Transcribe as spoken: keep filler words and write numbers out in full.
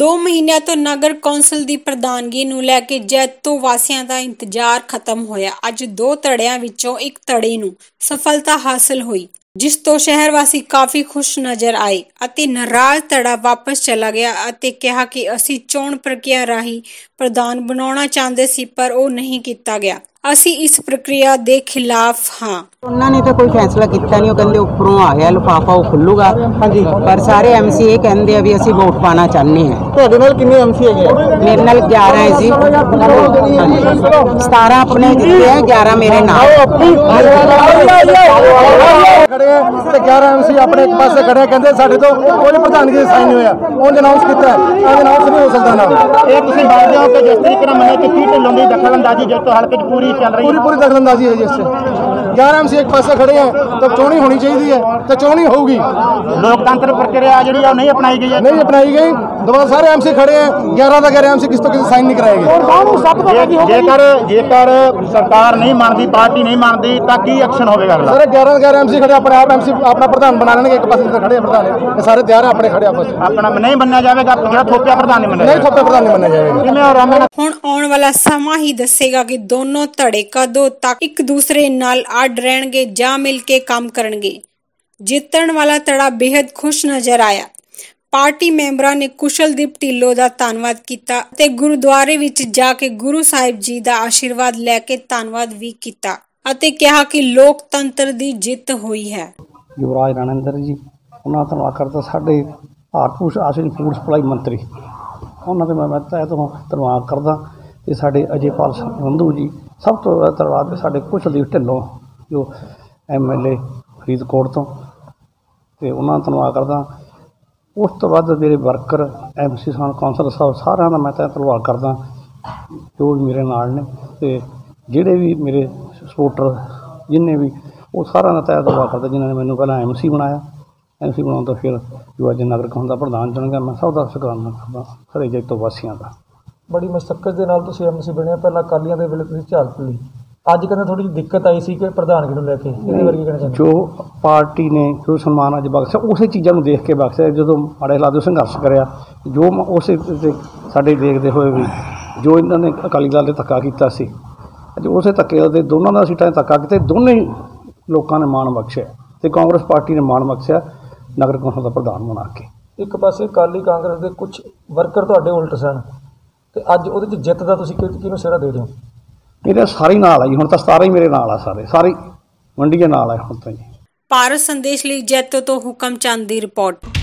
दो महीनों तो नगर कौंसल की प्रधानगी नूं लैके जैतो वासियों का इंतजार खत्म होया। अज दो धड़ियां विचों एक धड़े नूं सफलता हासिल हुई, जिस तो शहर वासी काफी खुश नजर आए अते नाराज धड़ा वापस चला गया अते कहा कि असी चोण प्रक्रिया राही प्रधान बनाउणा चाहते सी पर वो नहीं किया गया। असी इस प्रक्रिया के खिलाफ हाँ। उन्होंने तो कोई फैसला किया नहीं, कहते उपरों आ गया लिफाफा वो खुलूगा। हाँ जी, पर सारे एम सी ये कहते भी असी वोट पाना चाहते हैं। ਤੁਹਾਡੇ ਨਾਲ ਕਿੰਨੇ ਐਮ ਸੀ ਹੈਗੇ? मेरे नाल ग्यारह है जी, सतारह अपने दिते हैं, ग्यारह मेरे नाल खड़े हैं ते ग्यारह एम सी अपने एक पासे खड़े कहते साडे तो कोई प्रधानगी दे साइन नहीं होया। उन्हें अनाउंस किया है, आज अनाउंस नहीं हो सकता ना। ਇਹ ਤੁਸੀਂ ਦੱਸਦੇ ਹੋ ਕਿ ਜਿਸ ਤਰੀਕੇ ਨਾਲ ਮੰਨੇ ਕਿ ਕੀ ਢਿੱਲੋਂ ਦੀ ਦਖਲਅੰਦਾਜ਼ੀ ਜਿਸ ਤੋਂ ਹਲਕੇ 'ਚ ਪੂਰੀ ਚੱਲ ਰਹੀ ਹੈ, पूरी पूरी दखलअंदाजी है जिससे ग्यारह एम सी एक पासे खड़े हैं तो चोणी होनी चाहिए है तो चोणी होगी। ਲੋਕਤੰਤਰ ਪ੍ਰਕਿਰਿਆ ਜਿਹੜੀ ਆ ਉਹ ਨਹੀਂ ਅਪਣਾਈ ਗਈ ਹੈ। नहीं अपनाई गई, दोबारा सारे एम सी खड़े हैं, ग्यारह का ग्यारह एम सी किस तो किसी साइन नहीं कराए गए। ਜੇ- ਜੇਕਰ ਜੇਕਰ ਸਰਕਾਰ ਨਹੀਂ ਮੰਨਦੀ, ਪਾਰਟੀ ਨਹੀਂ ਮੰਨਦੀ ਤਾਂ ਕੀ ਐਕਸ਼ਨ ਹੋਵੇਗਾ ਅਗਲਾ? सारे ग्यारह ग्यारह एम सी खड़े अपने आप एम सी अपना प्रधान बना लेंगे। एक पासे खड़े हैं प्रधान, ये सारे तैयार है अपने खड़े आपस में। ਆਪਣਾ ਨਹੀਂ ਮੰਨਿਆ ਜਾਵੇਗਾ, ਜਿਹੜਾ ਥੋਪਿਆ ਪ੍ਰਧਾਨ ਨਹੀਂ ਮੰਨਿਆ नहीं थोपे प्रधान नहीं बनना जाएगा। ਕਿਵੇਂ ਹੋ ਰਾਮੇ ਹੁਣ ਆਉਣ ਵਾਲਾ ਸਮਾਂ ਹੀ ਦੱਸੇਗਾ ਕਿ ਦੋਨੋਂ ਧੜੇ ਕਦੋਂ ਤੱਕ ਇੱਕ ਦੂਸਰੇ ਨਾਲ ਅੱਡ ਰਹਿਣਗੇ ਜਾਂ ਮਿਲ ਕੇ ਕੰਮ ਕਰਨਗੇ। ਜਿੱਤਣ ਵਾਲਾ ਧੜਾ ਬੇहद ਖੁਸ਼ ਨਜ਼ਰ ਆਇਆ। ਪਾਰਟੀ ਮੈਂਬਰਾਂ ਨੇ ਕੁਸ਼ਲਦੀਪ ਢਿੱਲੋਂ ਦਾ ਧੰਨਵਾਦ ਕੀਤਾ ਤੇ ਗੁਰਦੁਆਰੇ ਵਿੱਚ ਜਾ ਕੇ ਗੁਰੂ ਸਾਹਿਬ ਜੀ ਦਾ ਆਸ਼ੀਰਵਾਦ ਲੈ ਕੇ ਧੰਨਵਾਦ ਵੀ ਕੀਤਾ ਅਤੇ ਕਿਹਾ ਕਿ ਲੋਕਤੰਤਰ ਦੀ ਜਿੱਤ ਹੋਈ ਹੈ। युवराज राणेंद्र जी उन्होंने धन्यवाद करता, साढ़े भारत आसिन फूड सप्लाई मंत्री उन्होंने मैं मैं तय तो धन्यवाद करदा। तो साढ़े अजयपाल संधू जी सब तो धन्यवाद। साढ़े कुशलदीप ढिल्लों जो एम एल ए फरीदकोट तो तो उन्होंने धन्यवाद करदा। उस तो बाद मेरे वर्कर एम सी सान कौंसल साहब सारे का मैं तय धन्यवाद करदा जो भी मेरे नाल ने ते जिहड़े भी मेरे सपोर्टर जिन्हें भी वो सारा का तय धन्यवाद करता जिन्होंने मैंने पहला एम सी बनाया। एम सी बनाने तो फिर जो अज नगर कौंसल का प्रधान चुन गया। मैं सब का शुकराना करदा सारे जैतो वासियों का। बड़ी मशक्कत के नाल तुसीं एम सी बने, पहला अकालियां दे वेले तुसीं झाल पली, अज कहते थोड़ी जी दिक्कत आई सी कि प्रधानगी नूं लैके इहदे बारे की कहना चाहुंदे? जो पार्टी ने जो सन्मान अज बख्शिया उस चीज़ों को देख के बख्शिया। जो माड़े हालात संघर्ष कराया जो उस साडे देखते हुए भी जो इन्होंने अकाली दल ने धक्का किया सी, अज उस धक्के दे दोनों का सीटां धक्का किया, दोनों ही लोगों ने मान बख्शिया तो कांग्रेस पार्टी ने मान बख्शिया नगर कौंसल का प्रधान बना के। एक पासे अकाली कांग्रेस के कुछ वर्कर तुहाडे उल्ट सन ते अज उहदे च जिੱਤ ਦਾ ਤੁਸੀਂ किहनूं सिहरा दे रहे हो? मेरे सारे नाल है जी, हुण तां सतारा ही मेरे नाल आ, सारे सारी मंडी के नाल है हुण तां जी। ਭਾਰਤ ਸੰਦੇਸ਼ ਲਈ ਜੈਤੋ ਤੋਂ ਹੁਕਮ ਚੰਦ ਦੀ ਰਿਪੋर्ट।